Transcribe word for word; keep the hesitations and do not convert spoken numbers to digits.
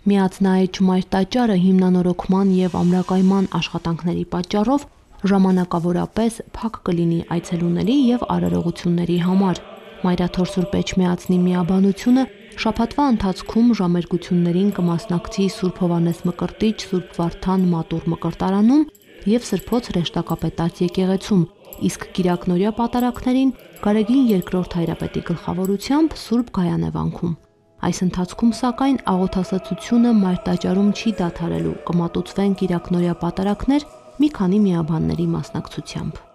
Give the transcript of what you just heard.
Միածնայեջ մայր տաճարը հիմնանորոգման և ամրակայման աշխատանքների պատճառով ժամանակավորապես փակ կլինի այցելուների և արարողությունների համար։ Մայրաթոր Սուրբ Էջմիածնի միաբանությունը շաբաթվա ընթացքում ժամերգություններին կմասնակցի Սուրբ Հովհաննես Մկրտիչ Սուրբ Վարդան մատուռ մկրտարանում և Սրբոց Հրեշտակապետած եկեղեցում, իսկ կիրակնօրյա պատարագներին Գարեգին երկրորդ հայրապետի գլխավորությամբ Սուրբ Գայանե վանքում։ Այս ընթացքում, սակայն, աղոթասացությունը մայր տաճարում չի դադարելու, կմատուցվեն կիրակնօրյա պատարագներ մի քանի միաբանների մասնակցությամբ։